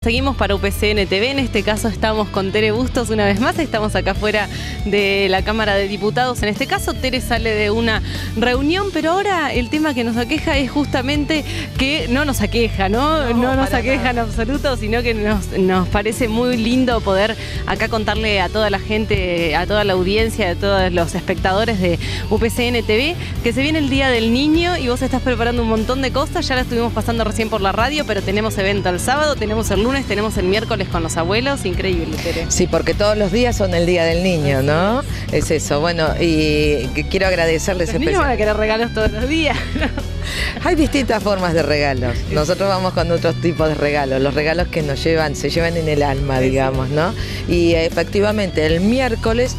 Seguimos para UPCN TV, en este caso estamos con Tere Bustos una vez más, estamos acá fuera de la Cámara de Diputados. En este caso Tere sale de una reunión, pero ahora el tema que nos aqueja es justamente que no nos aqueja, no nos aqueja en absoluto, sino que nos parece muy lindo poder acá contarle a toda la gente, a toda la audiencia, a todos los espectadores de UPCN TV, que se viene el Día del Niño y vos estás preparando un montón de cosas. Ya la estuvimos pasando recién por la radio, pero tenemos evento el sábado, tenemos el lunes, tenemos el miércoles con los abuelos, increíble, Tere. Sí, porque todos los días son el Día del Niño, ¿no? Es eso, bueno, y quiero agradecerles Los niños van a querer regalos todos los días, ¿no? Hay distintas formas de regalos. Nosotros vamos con otros tipos de regalos, los regalos que nos llevan, se llevan en el alma, digamos, ¿no? Y efectivamente, el miércoles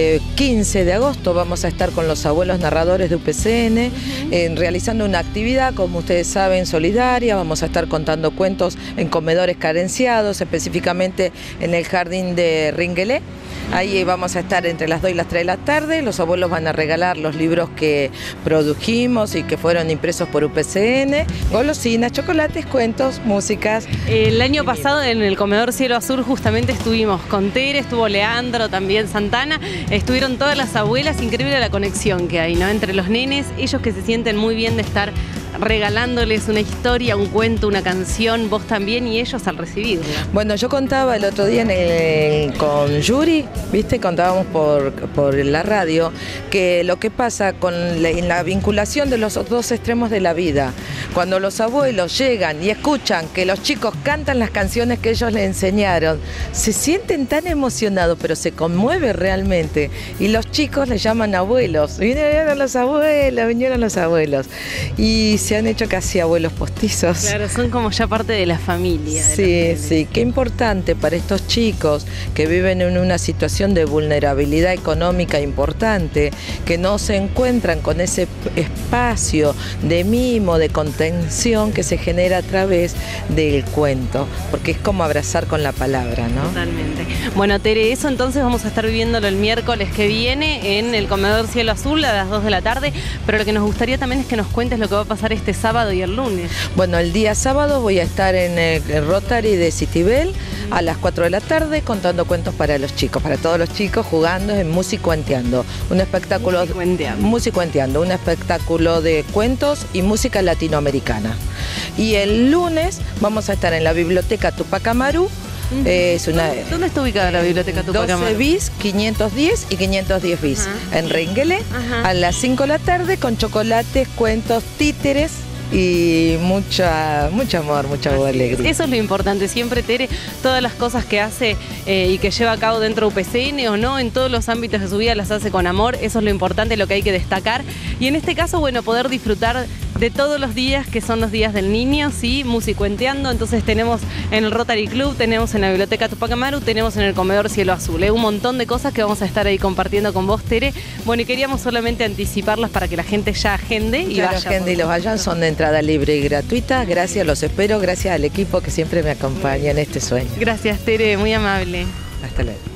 15 de agosto vamos a estar con los abuelos narradores de UPCN, realizando una actividad, como ustedes saben, solidaria. Vamos a estar contando cuentos en comedores carenciados, específicamente en el jardín de Ringuelé. Ahí vamos a estar entre las 2 y las 3 de la tarde. Los abuelos van a regalar los libros que produjimos y que fueron impresos por UPCN, golosinas, chocolates, cuentos, músicas. El año pasado en el comedor Cielo Azul justamente estuvimos con Tere, estuvo Leandro, también Santana, estuvieron todas las abuelas. Increíble la conexión que hay, ¿no?, entre los nenes, ellos que se sienten muy bien de estar regalándoles una historia, un cuento, una canción, vos también y ellos al recibirla. Bueno, yo contaba el otro día con Yuri, ¿viste? Contábamos por la radio que lo que pasa en la vinculación de los dos extremos de la vida, cuando los abuelos llegan y escuchan que los chicos cantan las canciones que ellos les enseñaron, se sienten tan emocionados, pero se conmueve realmente, y los chicos les llaman abuelos. Vinieron los abuelos, y se han hecho casi abuelos postizos. Claro, son como ya parte de la familia. Sí, sí, qué importante para estos chicos que viven en una situación de vulnerabilidad económica importante, que no se encuentran con ese espacio de mimo, de contención que se genera a través del cuento, porque es como abrazar con la palabra, ¿no? Totalmente. Bueno, Tere, eso entonces vamos a estar viviéndolo el miércoles que viene en el comedor Cielo Azul a las 2 de la tarde, pero lo que nos gustaría también es que nos cuentes lo que va a pasar este sábado y el lunes. Bueno, el día sábado voy a estar en el Rotary de Citibel a las 4 de la tarde contando cuentos para los chicos, para todos los chicos, jugando en Musicuenteando, un espectáculo Musicuenteando, un espectáculo de cuentos y música latinoamericana. Y el lunes vamos a estar en la biblioteca Tupac Amaru. ¿Dónde está ubicada la biblioteca Tupac Amaru? 12 bis, 510 y 510 bis, en Ringuelé, a las 5 de la tarde, con chocolates, cuentos, títeres y mucho amor, mucha alegría. Eso es lo importante, siempre Tere, todas las cosas que hace y que lleva a cabo dentro de UPCN o no, en todos los ámbitos de su vida las hace con amor. Eso es lo importante, lo que hay que destacar. Y en este caso, bueno, poder disfrutar de todos los días que son los días del niño, sí, Musicuenteando. Entonces tenemos en el Rotary Club, tenemos en la biblioteca Tupac Amaru, tenemos en el comedor Cielo Azul, un montón de cosas que vamos a estar ahí compartiendo con vos, Tere. Bueno, y queríamos solamente anticiparlas para que la gente ya agende y vaya. Agende y los vayan, son de entrada libre y gratuita. Gracias, los espero, gracias al equipo que siempre me acompaña en este sueño. Gracias, Tere, muy amable. Hasta luego.